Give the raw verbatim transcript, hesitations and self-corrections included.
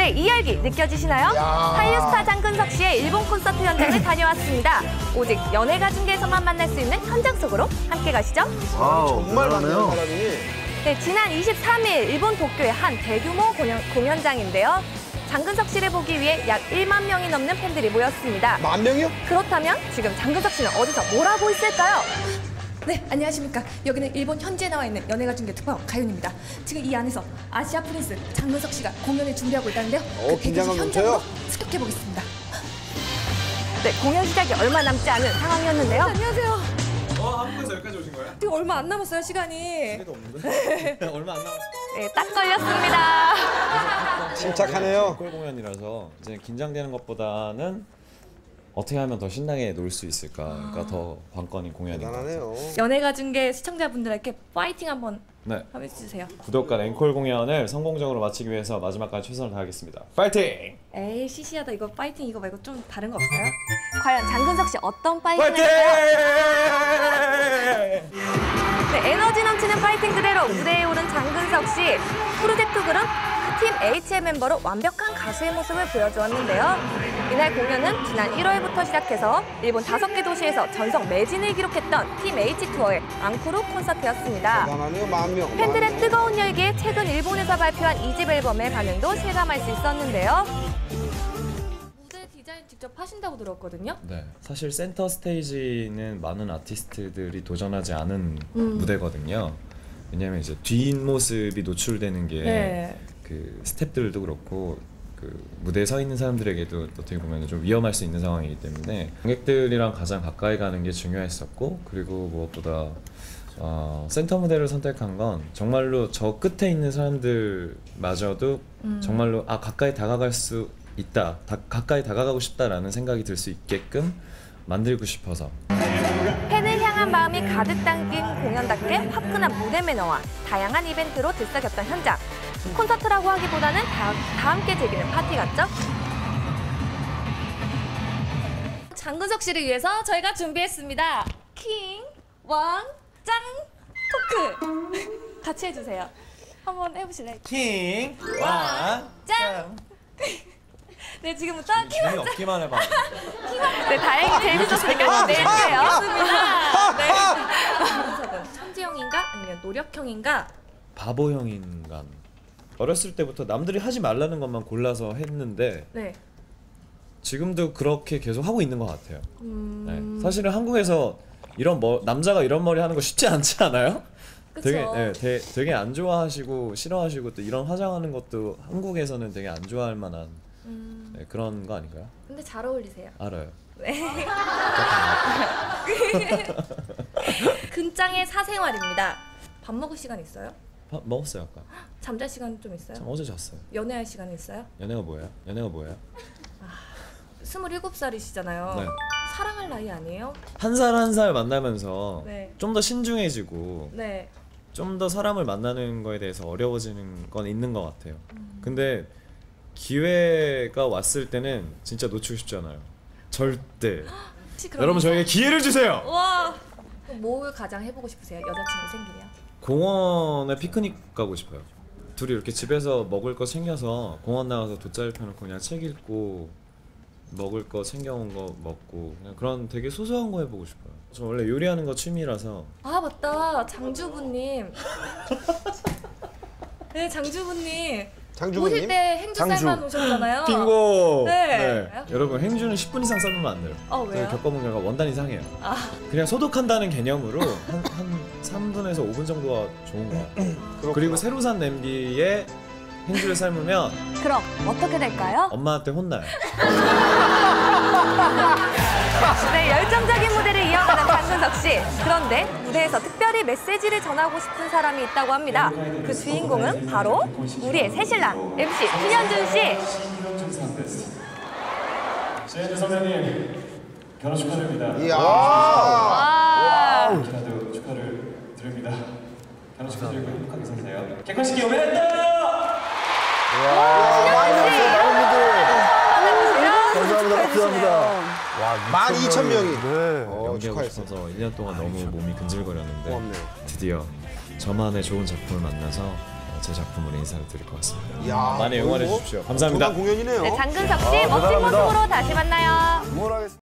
팬들의 이열기 느껴지시나요? 한류 스타 장근석 씨의 일본 콘서트 현장을 다녀왔습니다. 오직 연예가 중계에서만 만날 수 있는 현장 속으로 함께 가시죠. 와우, 정말 많네요, 사람이. 네, 지난 이십삼 일 일본 도쿄의 한 대규모 공연, 공연장인데요. 장근석 씨를 보기 위해 약 일만 명이 넘는 팬들이 모였습니다. 만 명이요? 그렇다면 지금 장근석 씨는 어디서 뭘 하고 있을까요? 네, 안녕하십니까. 여기는 일본 현지에 나와 있는 연예가 중계 특파원 가윤입니다. 지금 이 안에서 아시아 프린스 장근석 씨가 공연을 준비하고 있다는데요. 어, 그 긴장감 현장으로 넘쳐요. 습격해 보겠습니다. 네, 공연 시작이 얼마 남지 않은 상황이었는데요. 안녕하세요. 어, 한국에서 여기까지 오신 거예요? 지금 얼마 안 남았어요, 시간이. 시간도 없는데? 얼마 안 남았어요. 네, 딱 걸렸습니다. 침착하네요. 꼴 공연이라서 이제 긴장되는 것보다는 어떻게 하면 더 신나게 놀 수 있을까가 그러니까 더 관건인 공연인 것 같아요. 대단하네요. 연예가 중계 시청자분들에게 파이팅 한번 네. 해주세요. 구독과 앵콜 공연을 성공적으로 마치기 위해서 마지막까지 최선을 다하겠습니다. 파이팅! 에이, 시시하다. 이거 파이팅 이거 말고 좀 다른 거 없어요? 과연 장근석 씨 어떤 파이팅을 파이팅! 할까요? 네, 에너지 넘치는 파이팅 그대로 무대에 오른 장근석 씨. 프로젝트 그룹 팀 H의 멤버로 완벽한 가수의 모습을 보여주었는데요. 이날 공연은 지난 일월부터 시작해서 일본 다섯 개 도시에서 전석 매진을 기록했던 팀 H 투어의 앙코르 콘서트였습니다. 대단하네요, 만 명. 팬들의 뜨거운 열기에 최근 일본에서 발표한 이 집 앨범의 반응도 실감할 수 있었는데요. 무대 디자인 직접 하신다고 들었거든요. 네, 사실 센터 스테이지는 많은 아티스트들이 도전하지 않은 음. 무대거든요. 왜냐면 이제 뒷모습이 노출되는 게 네. 그 스태프들도 그렇고 그 무대에 서 있는 사람들에게도 어떻게 보면 좀 위험할 수 있는 상황이기 때문에 관객들이랑 가장 가까이 가는 게 중요했었고, 그리고 무엇보다 어, 센터 무대를 선택한 건 정말로 저 끝에 있는 사람들마저도 음. 정말로 아 가까이 다가갈 수 있다, 다, 가까이 다가가고 싶다라는 생각이 들 수 있게끔 만들고 싶어서. 팬을 향한 마음이 가득 담긴 공연답게 화끈한 무대 매너와 다양한 이벤트로 들썩였던 현장. 콘서트라고 하기보다는 다, 다 함께 즐기는 파티 같죠? 장근석 씨를 위해서 저희가 준비했습니다. 킹, 왕, 짱, 토크. 같이 해주세요. 한번 해보실래요? 킹, 왕, 짱. 네, 지금부터 킹, 왕, 짱. 없기만 해봐. 네, 다행히 재밌었으니까 내릴게요. 네. 장근석은 천재형인가 아니면 노력형인가? 바보형인간. 어렸을 때부터 남들이 하지 말라는 것만 골라서 했는데 네. 지금도 그렇게 계속 하고 있는 것 같아요. 음... 네. 사실은 한국에서 이런 머, 남자가 이런 머리 하는 거 쉽지 않지 않아요? 그쵸. 되게 네, 되, 되게 안 좋아하시고 싫어하시고 또 이런 화장하는 것도 한국에서는 되게 안 좋아할 만한 음... 네, 그런 거 아닌가요? 근데 잘 어울리세요. 알아요. 네. 근장의 사생활입니다. 밥 먹을 시간 있어요? 밥 먹었어요 아까. 잠잘 시간 좀 있어요? 참 어제 잤어요. 연애할 시간 있어요? 연애가 뭐예요? 연애가 뭐예요? 스물일곱 살이시잖아요. 네. 사랑할 나이 아니에요? 한 살 한 살 만나면서 네. 좀 더 신중해지고 네. 좀 더 사람을 만나는 거에 대해서 어려워지는 건 있는 것 같아요. 음. 근데 기회가 왔을 때는 진짜 놓치고 싶지 않아요. 절대. 혹시 그럼 여러분 저에게 기회를 주세요. 와. 그럼 뭘 가장 해보고 싶으세요? 여자친구 생기면? 공원에 피크닉 가고 싶어요. 둘이 이렇게 집에서 먹을 거 챙겨서 공원 나가서 돗자리 펴놓고 그냥 책 읽고 먹을 거 챙겨온 거 먹고 그냥 그런 되게 소소한 거 해보고 싶어요. 저 원래 요리하는 거 취미라서. 아 맞다, 장주부님. 네, 장주부님. 장주부님? 오실 때 행주살만 오셨잖아요. 빙고! 네. 네. 여러분 행주는 십 분 이상 삶으면 안 돼요. 어, 왜요? 저희 겪어본 결과 원단 이상해요. 아. 그냥 소독한다는 개념으로 한, 한 삼 분에서 오 분 정도가 좋은 것 같아요. 그리고 새로 산 냄비에 행주를 삶으면 그럼 어떻게 될까요? 엄마한테 혼나요. 네, 열정적인 무대를 이어가는 장근석 씨. 그런데 무대에서 특별히 메시지를 전하고 싶은 사람이 있다고 합니다. 그 주인공은 바로 우리의 새신랑 엠씨 신현준 씨. 신현준 선배님 결혼 축하드립니다. 이야. 와. 이렇게라도 축하를 드립니다. 결혼 축하드리고 행복하게 사세요. 결혼식이 오메데또! 감사합니다. 감사합니다. 만 이천 명이. 네. 어, 연기하고 축하했어요. 싶어서 일 년 동안 너무 몸이 근질거렸는데 고맙네요. 드디어 저만의 좋은 작품을 만나서 어, 제 작품으로 인사를 드릴 것 같습니다. 야, 많이 응원해 주십시오. 감사합니다. 공연이네요. 네, 장근석 씨 멋진 모습으로 다시 만나요.